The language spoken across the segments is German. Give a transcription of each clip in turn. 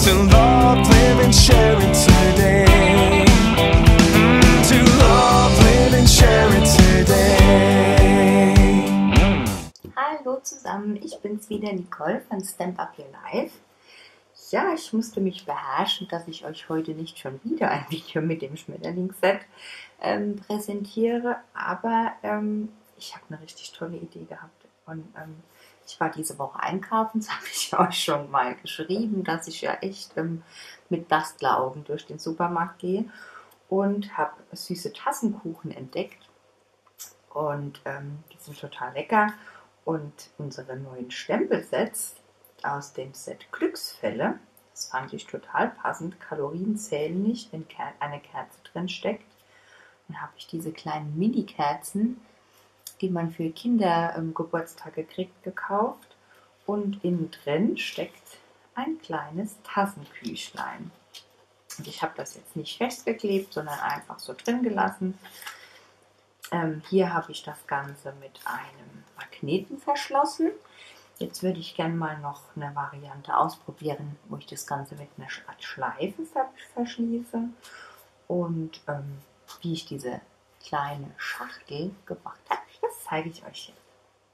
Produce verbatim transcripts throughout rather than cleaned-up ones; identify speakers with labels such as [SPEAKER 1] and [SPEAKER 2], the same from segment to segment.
[SPEAKER 1] To love, live and share it today. To love, live and share it today.
[SPEAKER 2] Hallo zusammen, ich bin's wieder, Nicole von Stamp Up Your Life. Ja, ich musste mich beherrschen, dass ich euch heute nicht schon wieder ein Video mit dem Schmetterlingsset ähm, präsentiere, aber ähm, ich habe eine richtig tolle Idee gehabt und ähm, ich war diese Woche einkaufen, das habe ich euch schon mal geschrieben, dass ich ja echt ähm, mit Bastleraugen durch den Supermarkt gehe und habe süße Tassenkuchen entdeckt und ähm, die sind total lecker und unsere neuen Stempelsets aus dem Set Glücksfälle, das fand ich total passend, Kalorien zählen nicht, wenn eine Kerze drin steckt. Dann habe ich diese kleinen Mini-Kerzen, die man für Kindergeburtstage ähm, kriegt, gekauft und innen drin steckt ein kleines Tassenküchlein. Und ich habe das jetzt nicht festgeklebt, sondern einfach so drin gelassen. Ähm, hier habe ich das Ganze mit einem Magneten verschlossen. Jetzt würde ich gerne mal noch eine Variante ausprobieren, wo ich das Ganze mit einer Art Schleife verschließe und ähm, wie ich diese kleine Schachtel gemacht habe. Das zeige ich euch jetzt.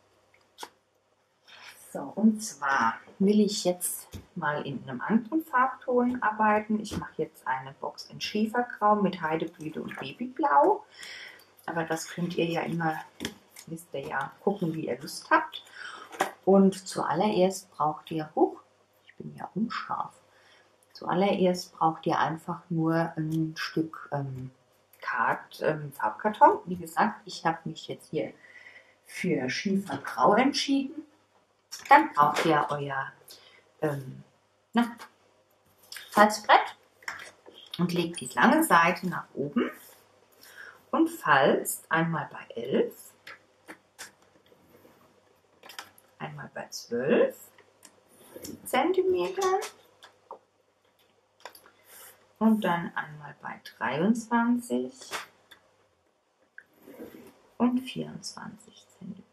[SPEAKER 2] So, und zwar will ich jetzt mal in einem anderen Farbton arbeiten. Ich mache jetzt eine Box in Schiefergrau mit Heideblüte und Babyblau. Aber das könnt ihr ja immer, wisst ihr ja, gucken, wie ihr Lust habt. Und zuallererst braucht ihr, huch, ich bin ja unscharf, zuallererst braucht ihr einfach nur ein Stück ähm, Kart, ähm, Farbkarton. Wie gesagt, ich habe mich jetzt hier für Schiefergrau entschieden. Dann braucht ihr euer ähm, na, Falzbrett und legt die lange Seite nach oben und falzt einmal bei elf, einmal bei zwölf Zentimeter und dann einmal bei dreiundzwanzig und vierundzwanzig Zentimeter.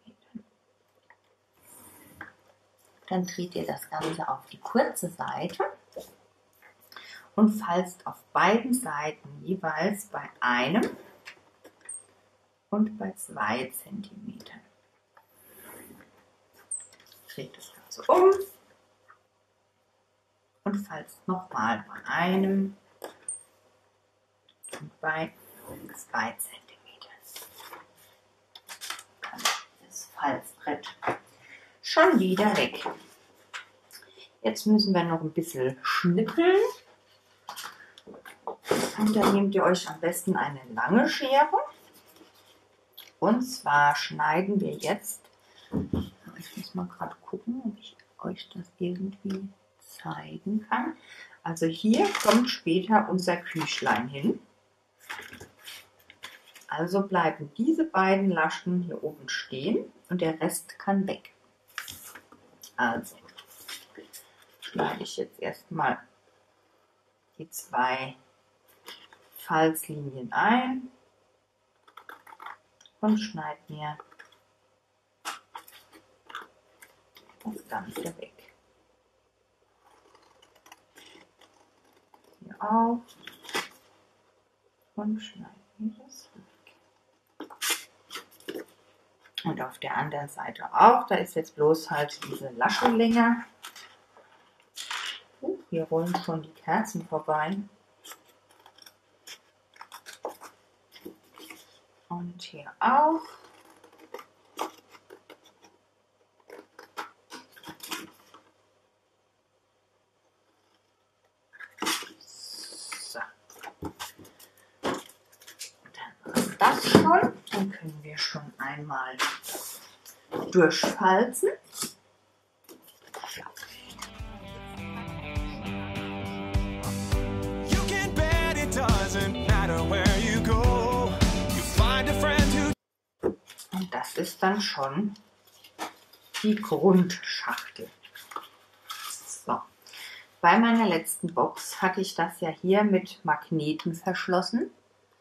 [SPEAKER 2] Dann dreht ihr das Ganze auf die kurze Seite und falzt auf beiden Seiten jeweils bei einem und bei zwei Zentimetern. Dreht das Ganze um und falzt nochmal bei einem und bei zwei Zentimetern. Dann ist das Falzbrett schon wieder weg. Jetzt müssen wir noch ein bisschen schnippeln. Und dann nehmt ihr euch am besten eine lange Schere. Und zwar schneiden wir jetzt, ich muss mal gerade gucken, ob ich euch das irgendwie zeigen kann. Also hier kommt später unser Küchlein hin. Also bleiben diese beiden Laschen hier oben stehen und der Rest kann weg. Also schneide ich jetzt erstmal die zwei Falzlinien ein und schneide mir das Ganze weg. Hier auf und schneide mir das weg. Und auf der anderen Seite auch. Da ist jetzt bloß halt diese Lasche länger. Uh, hier rollen schon die Kerzen vorbei. Und hier auch. So. Dann ist das schon. Dann können wir schon einmal durchfalzen. Und das ist dann schon die Grundschachtel. So. Bei meiner letzten Box hatte ich das ja hier mit Magneten verschlossen.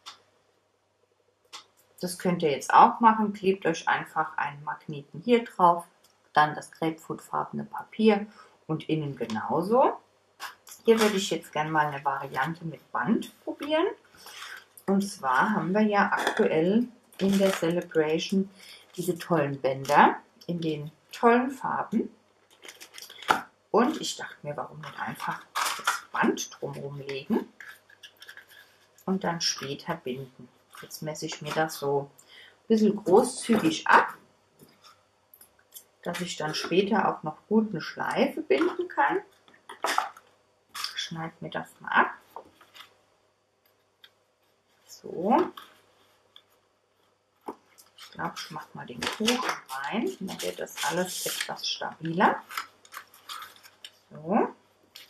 [SPEAKER 2] Das könnt ihr jetzt auch machen. Klebt euch einfach einen Magneten hier drauf, dann das grapefruitfarbene Papier und innen genauso. Hier würde ich jetzt gerne mal eine Variante mit Band probieren. Und zwar haben wir ja aktuell in der Celebration diese tollen Bänder in den tollen Farben. Und ich dachte mir, warum nicht einfach das Band drumherum legen und dann später binden. Jetzt messe ich mir das so ein bisschen großzügig ab, dass ich dann später auch noch gut eine Schleife binden kann. Ich schneide mir das mal ab. So. Ich glaube, ich mache mal den Kuchen rein. Dann wird das alles etwas stabiler. So.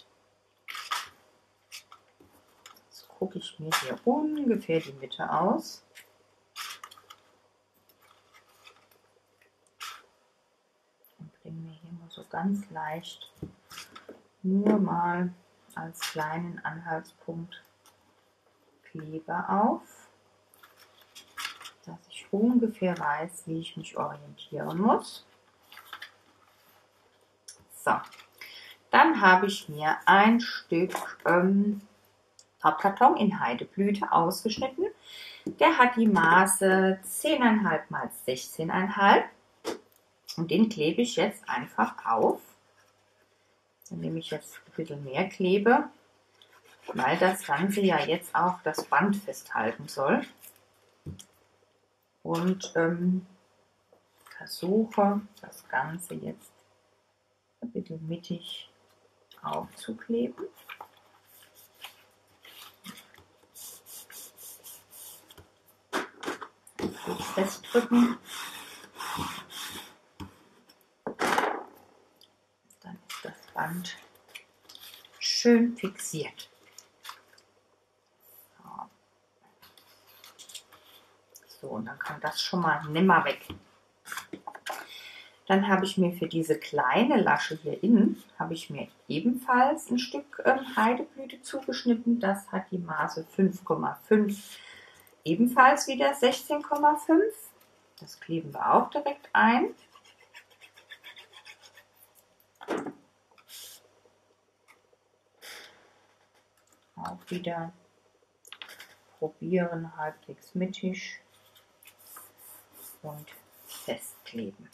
[SPEAKER 2] Jetzt gucke ich mir hier ungefähr die Mitte aus. Und bringe mir hier mal so ganz leicht nur mal als kleinen Anhaltspunkt Kleber auf, dass ich ungefähr weiß, wie ich mich orientieren muss. So, dann habe ich mir ein Stück ähm, Pappkarton in Heideblüte ausgeschnitten. Der hat die Maße zehn Komma fünf mal sechzehn Komma fünf und den klebe ich jetzt einfach auf. Dann nehme ich jetzt ein bisschen mehr Klebe, weil das Ganze ja jetzt auch das Band festhalten soll. Und ähm, versuche das Ganze jetzt ein bisschen mittig aufzukleben. Gut festdrücken. Dann ist das Band schön fixiert. So, und dann kann das schon mal nimmer weg. Dann habe ich mir für diese kleine Lasche hier innen, habe ich mir ebenfalls ein Stück ähm, Heideblüte zugeschnitten. Das hat die Maße fünf Komma fünf, ebenfalls wieder sechzehn Komma fünf. Das kleben wir auch direkt ein. Auch wieder probieren, halbwegs mittig und festkleben.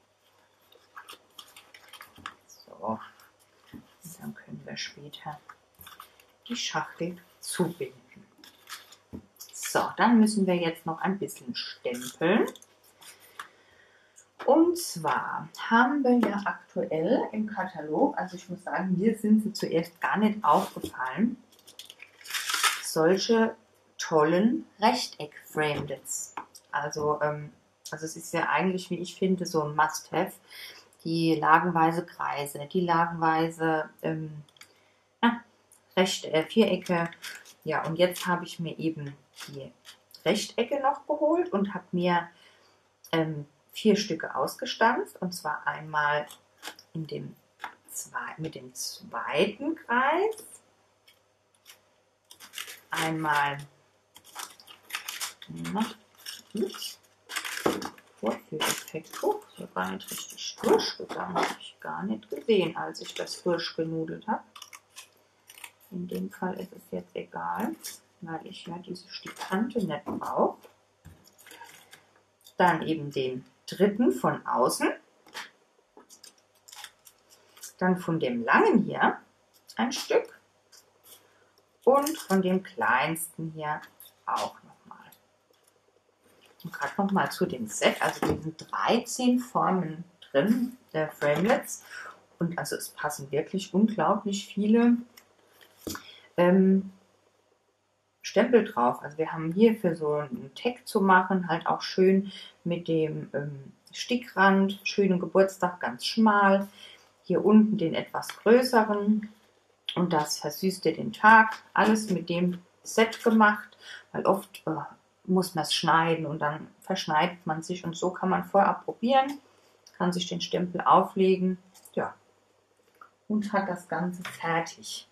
[SPEAKER 2] So, und dann können wir später die Schachtel zubinden. So, dann müssen wir jetzt noch ein bisschen stempeln. Und zwar haben wir ja aktuell im Katalog, also ich muss sagen, mir sind sie zuerst gar nicht aufgefallen, solche tollen Rechteck-Framelits. Also, ähm, also es ist ja eigentlich, wie ich finde, so ein Must-Have. Die lagenweise Kreise, die lagenweise ähm, ja, Rechte, äh, Vierecke. Ja, und jetzt habe ich mir eben die Rechtecke noch geholt und habe mir ähm, vier Stücke ausgestanzt. Und zwar einmal in dem zwei, mit dem zweiten Kreis. Einmal na, Vorführeffekt. Oh, ist ja gar nicht richtig durchgegangen. Habe ich gar nicht gesehen, als ich das durchgenudelt habe. In dem Fall ist es jetzt egal, weil ich ja diese Stickkante nicht brauche. Dann eben den dritten von außen. Dann von dem langen hier ein Stück. Und von dem kleinsten hier auch nochmal. Und gerade nochmal zu dem Set. Also hier sind dreizehn Formen drin, der Framelits. Und also es passen wirklich unglaublich viele ähm, Stempel drauf. Also wir haben hier für so einen Tag zu machen, halt auch schön mit dem ähm, Stickrand, schönen Geburtstag, ganz schmal. Hier unten den etwas größeren. Und das versüßt dir den Tag. Alles mit dem Set gemacht, weil oft äh, muss man es schneiden und dann verschneidet man sich. Und so kann man vorab probieren, kann sich den Stempel auflegen, ja, und hat das Ganze fertig.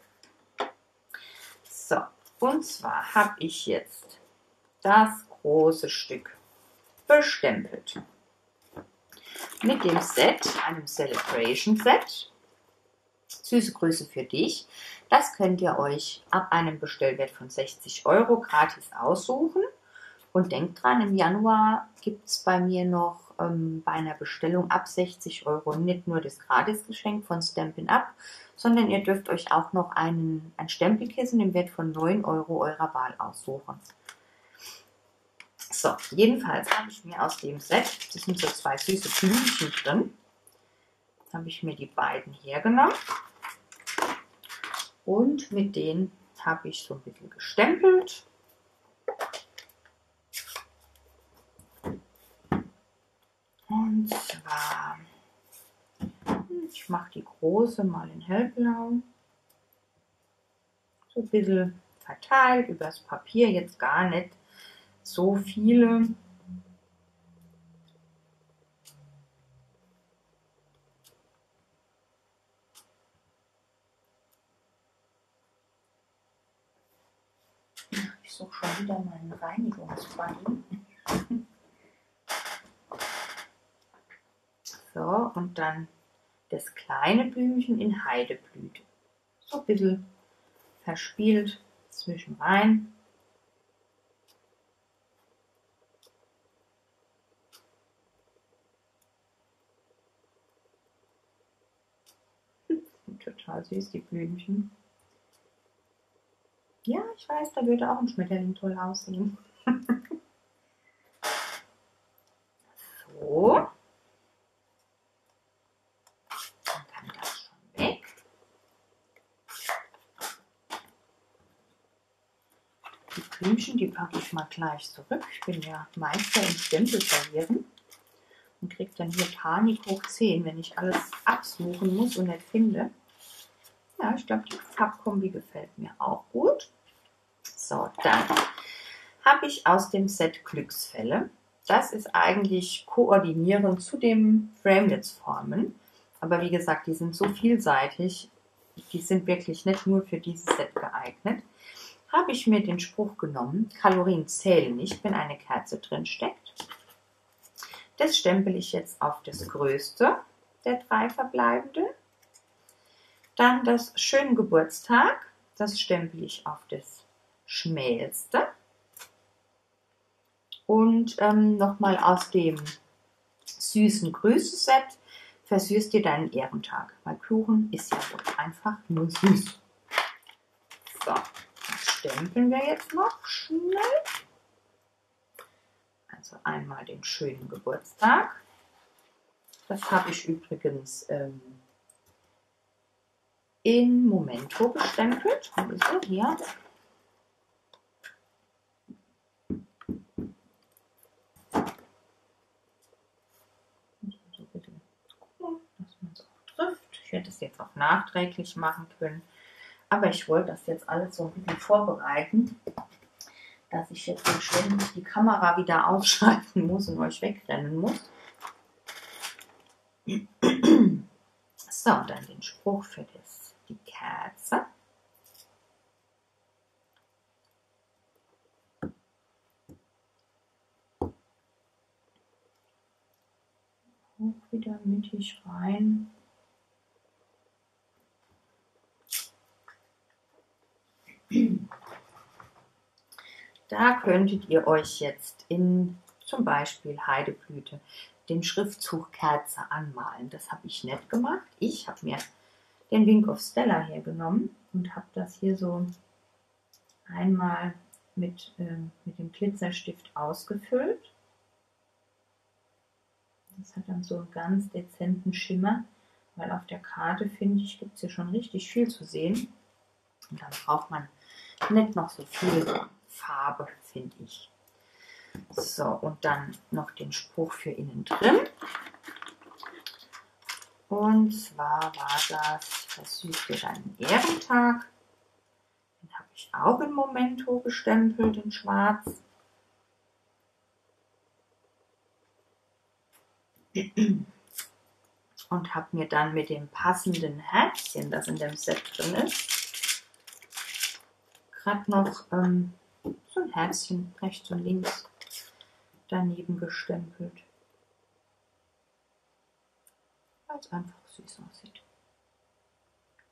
[SPEAKER 2] So, und zwar habe ich jetzt das große Stück bestempelt. Mit dem Set, einem Celebration Set. Süße Grüße für dich. Das könnt ihr euch ab einem Bestellwert von sechzig Euro gratis aussuchen. Und denkt dran, im Januar gibt es bei mir noch ähm, bei einer Bestellung ab sechzig Euro nicht nur das Gratisgeschenk von Stampin' Up, sondern ihr dürft euch auch noch einen, ein Stempelkissen im Wert von neun Euro eurer Wahl aussuchen. So, jedenfalls habe ich mir aus dem Set, das sind so zwei süße Blümchen drin, habe ich mir die beiden hergenommen und mit denen habe ich so ein bisschen gestempelt. Und zwar, ich mache die große mal in hellblau, so ein bisschen verteilt übers Papier, jetzt gar nicht so viele. Ich suche schon wieder meinen Reinigungsbuddy. So, und dann das kleine Blümchen in Heideblüte. So ein bisschen verspielt zwischen rein. Total süß, die Blümchen. Ja, ich weiß, da würde auch ein Schmetterling toll aussehen. So. Dann kann das schon weg. Die Blümchen, die packe ich mal gleich zurück. Ich bin ja Meister im Stempel verlieren und kriege dann hier Panik hoch zehn, wenn ich alles absuchen muss und nicht finde. Ja, ich glaube, die Farbkombi gefällt mir auch gut. So, dann habe ich aus dem Set Glücksfälle. Das ist eigentlich koordinierend zu den Framelits-Formen. Aber wie gesagt, die sind so vielseitig, die sind wirklich nicht nur für dieses Set geeignet. Habe ich mir den Spruch genommen, Kalorien zählen nicht, wenn eine Kerze drin steckt. Das stempel ich jetzt auf das größte der drei verbleibenden. Dann das Schönen Geburtstag, das stempel ich auf das schmälste. Und ähm, nochmal aus dem süßen Grüße-Set, versüßt dir deinen Ehrentag, weil Kuchen ist ja wohl einfach nur süß. So, das stempeln wir jetzt noch schnell. Also einmal den Schönen Geburtstag. Das habe ich übrigens ähm, in Momento gestempelt. Wo ist er? Hier. So ein bisschen gucken, dass man es auch trifft. Ich hätte es jetzt auch nachträglich machen können. Aber ich wollte das jetzt alles so ein bisschen vorbereiten, dass ich jetzt nicht ständig die Kamera wieder ausschalten muss und euch wegrennen muss. So, dann den Spruch für das, die Kerze. Auch wieder mittig rein. Da könntet ihr euch jetzt in zum Beispiel Heideblüte den Schriftzug Kerze anmalen. Das habe ich nicht gemacht. Ich habe mir den Wink of Stella hergenommen und habe das hier so einmal mit, äh, mit dem Glitzerstift ausgefüllt. Das hat dann so einen ganz dezenten Schimmer, weil auf der Karte, finde ich, gibt es hier schon richtig viel zu sehen. Und dann braucht man nicht noch so viel Farbe, finde ich. So, und dann noch den Spruch für innen drin. Und zwar war das, versüßt dir deinen Ehrentag. Den habe ich auch in Momento gestempelt in schwarz. Und habe mir dann mit dem passenden Herzchen, das in dem Set drin ist, gerade noch ähm, so ein Herzchen rechts und links daneben gestempelt. Weil es einfach süß aussieht.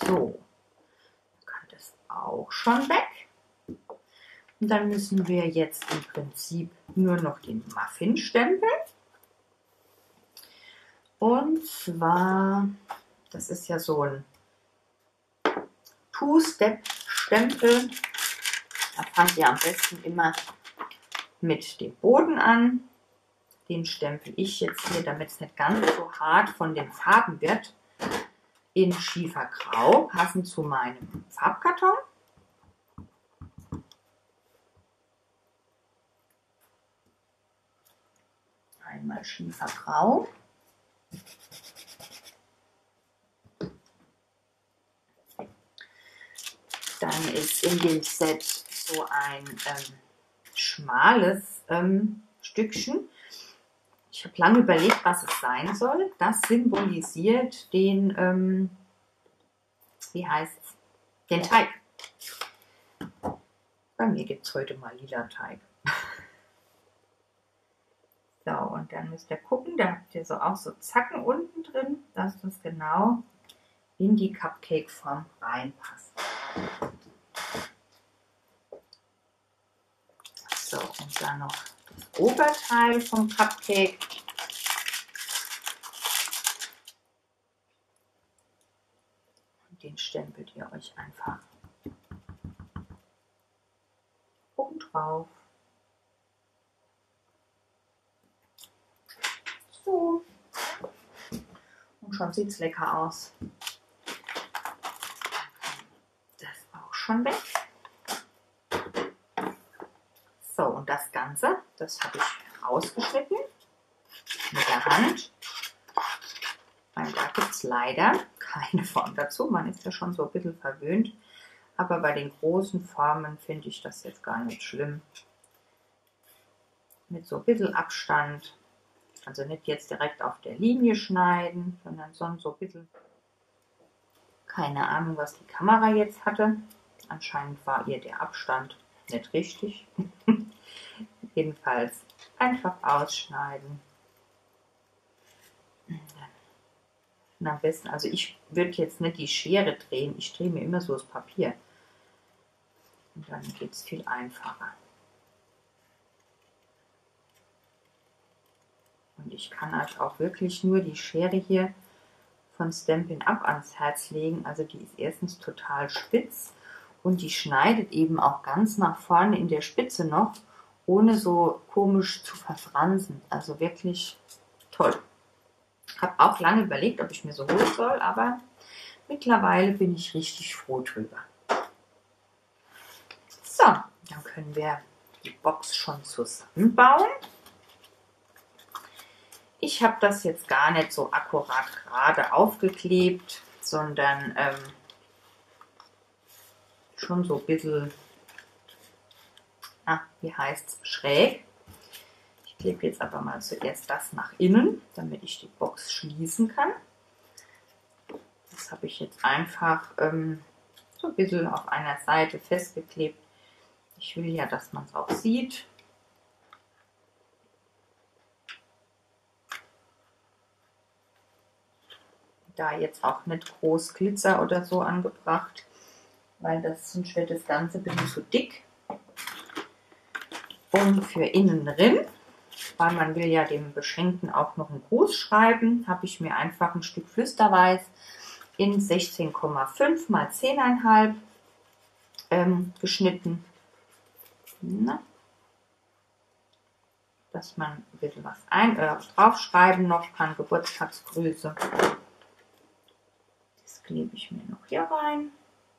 [SPEAKER 2] So, kann das auch schon weg. Und dann müssen wir jetzt im Prinzip nur noch den Muffin stempeln. Und zwar, das ist ja so ein Two-Step-Stempel. Da fangt ihr am besten immer mit dem Boden an. Den stempel ich jetzt hier, damit es nicht ganz so hart von den Farben wird, in Schiefergrau, passend zu meinem Farbkarton. Einmal Schiefergrau. Dann ist in dem Set so ein ähm, schmales ähm, Stückchen. Ich habe lange überlegt, was es sein soll. Das symbolisiert den, ähm, wie heißt's, den Teig. Bei mir gibt es heute mal lila Teig. So, und dann müsst ihr gucken, da habt ihr so auch so Zacken unten drin, dass das genau in die Cupcake-Form reinpasst. So, und dann noch das Oberteil vom Cupcake. Und den stempelt ihr euch einfach oben drauf. So. Und schon sieht es lecker aus. Das auch schon weg. So, und das Ganze, das habe ich ausgeschnitten mit der Hand. Weil da gibt es leider keine Form dazu. Man ist ja schon so ein bisschen verwöhnt. Aber bei den großen Formen finde ich das jetzt gar nicht schlimm. Mit so ein bisschen Abstand. Also nicht jetzt direkt auf der Linie schneiden, sondern sonst so ein bisschen. Keine Ahnung, was die Kamera jetzt hatte. Anscheinend war ihr der Abstand nicht richtig. Jedenfalls einfach ausschneiden. Und am besten, also ich würde jetzt nicht die Schere drehen, ich drehe mir immer so das Papier. Und dann geht es viel einfacher. Und ich kann euch auch wirklich nur die Schere hier von Stampin' Up ans Herz legen. Also die ist erstens total spitz und die schneidet eben auch ganz nach vorne in der Spitze noch, ohne so komisch zu verfransen. Also wirklich toll. Ich habe auch lange überlegt, ob ich mir so holen soll, aber mittlerweile bin ich richtig froh drüber. So, dann können wir die Box schon zusammenbauen. Ich habe das jetzt gar nicht so akkurat gerade aufgeklebt, sondern ähm, schon so ein bisschen, ah, wie heißt es, schräg. Ich klebe jetzt aber mal zuerst das nach innen, damit ich die Box schließen kann. Das habe ich jetzt einfach ähm, so ein bisschen auf einer Seite festgeklebt. Ich will ja, dass man es auch sieht. Da jetzt auch nicht groß Glitzer oder so angebracht, weil das sonst wird das Ganze ein bisschen zu dick. Und für innen drin, weil man will ja dem Beschenkten auch noch einen Gruß schreiben, habe ich mir einfach ein Stück Flüsterweiß in sechzehn Komma fünf mal zehn Komma fünf ähm, geschnitten. Na, dass man ein bisschen was ein, äh, draufschreiben noch kann, Geburtstagsgrüße. Das klebe ich mir noch hier rein.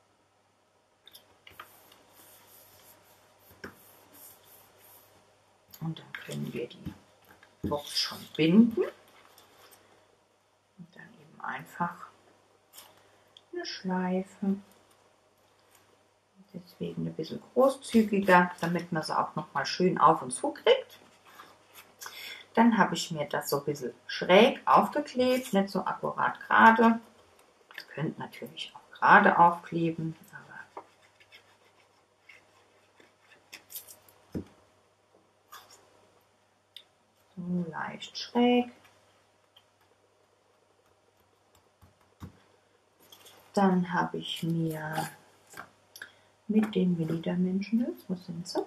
[SPEAKER 2] Und dann können wir die Box schon binden. Und dann eben einfach eine Schleife. Deswegen ein bisschen großzügiger, damit man sie auch noch mal schön auf und zu kriegt. Dann habe ich mir das so ein bisschen schräg aufgeklebt, nicht so akkurat gerade. Ihr könnt natürlich auch gerade aufkleben, aber so leicht schräg. Dann habe ich mir mit den Mini-Dimensionals, wo sind sie?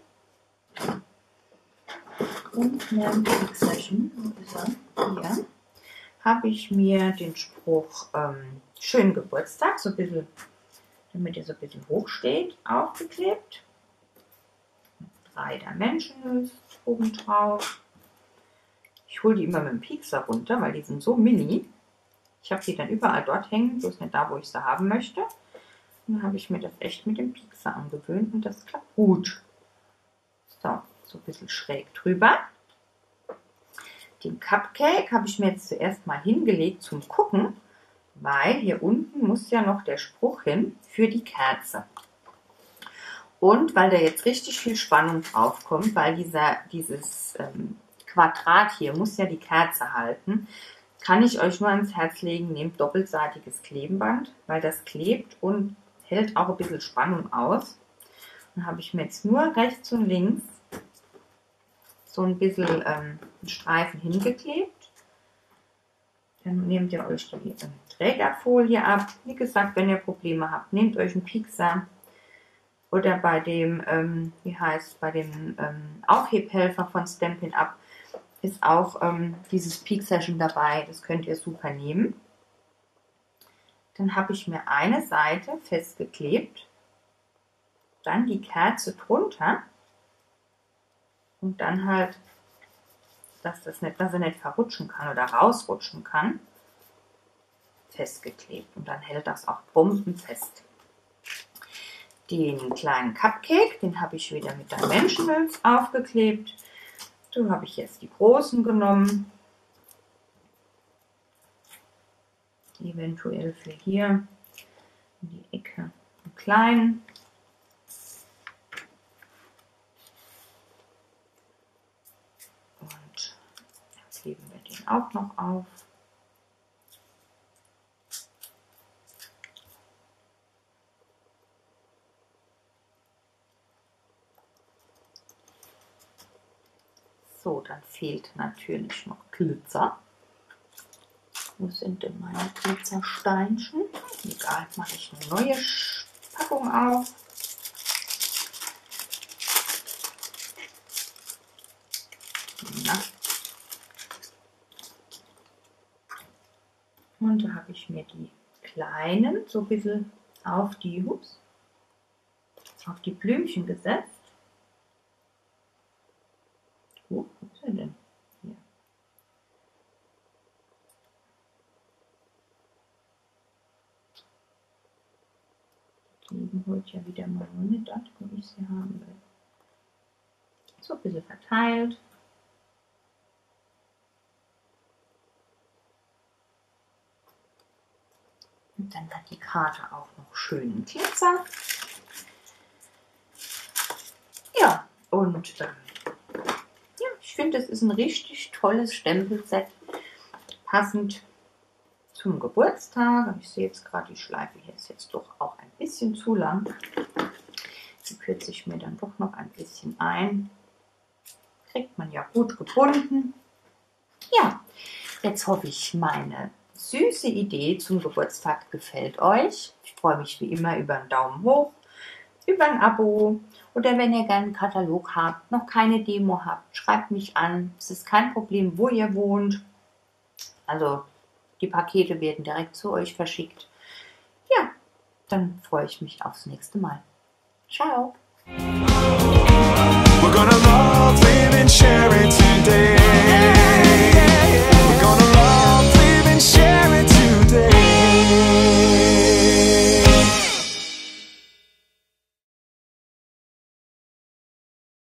[SPEAKER 2] Und einem Pixelchen, wo ist er? Hier. Habe ich mir den Spruch ähm, Schönen Geburtstag, so ein bisschen, damit er so ein bisschen hoch steht, aufgeklebt. Drei Dimensionals oben drauf. Ich hole die immer mit dem Piekser runter, weil die sind so mini. Ich habe die dann überall dort hängen, bloß nicht da, wo ich sie haben möchte. Und dann habe ich mir das echt mit dem Piekser angewöhnt und das klappt gut. So, so ein bisschen schräg drüber. Den Cupcake habe ich mir jetzt zuerst mal hingelegt zum Gucken, weil hier unten muss ja noch der Spruch hin für die Kerze. Und weil da jetzt richtig viel Spannung drauf kommt, weil dieser, dieses ähm, Quadrat hier muss ja die Kerze halten, kann ich euch nur ans Herz legen, nehmt doppelseitiges Klebeband, weil das klebt und hält auch ein bisschen Spannung aus. Dann habe ich mir jetzt nur rechts und links so ein bisschen ähm, einen Streifen hingeklebt. Dann nehmt ihr euch die ähm, Trägerfolie ab. Wie gesagt, wenn ihr Probleme habt, nehmt euch einen Piekser oder bei dem, ähm, wie heißt, bei dem ähm, Aufhebhelfer von Stampin' Up ist auch ähm, dieses Piekserchen dabei. Das könnt ihr super nehmen. Dann habe ich mir eine Seite festgeklebt, dann die Kerze drunter und dann halt, dass das nicht, dass er nicht verrutschen kann oder rausrutschen kann, festgeklebt. Und dann hält das auch bombenfest. Den kleinen Cupcake, den habe ich wieder mit Dimensionals aufgeklebt. So habe ich jetzt die großen genommen. Eventuell für hier in die Ecke einen kleinen. Und dann kleben wir den auch noch auf. So, dann fehlt natürlich noch Glitzer. Wo sind denn meine Glitzersteinchen? Egal, mache ich eine neue Packung auf. Na. Und da habe ich mir die kleinen so ein bisschen auf die, ups, auf die Blümchen gesetzt. Wo ist er denn? Hier. Die liegen heute ja wieder mal nur nicht dort, wo ich sie haben will. So ein bisschen verteilt. Und dann hat die Karte auch noch schönen Glitzer. Ja, und ähm, ich finde, es ist ein richtig tolles Stempelset, passend zum Geburtstag. Ich sehe jetzt gerade, die Schleife hier ist jetzt doch auch ein bisschen zu lang. Die kürze ich mir dann doch noch ein bisschen ein. Kriegt man ja gut gebunden. Ja, jetzt hoffe ich, meine süße Idee zum Geburtstag gefällt euch. Ich freue mich wie immer über einen Daumen hoch, über ein Abo. Oder wenn ihr gerne einen Katalog habt, noch keine Demo habt, schreibt mich an. Es ist kein Problem, wo ihr wohnt. Also die Pakete werden direkt zu euch verschickt. Ja, dann freue ich mich aufs nächste Mal. Ciao.
[SPEAKER 1] We're gonna love, live and share it.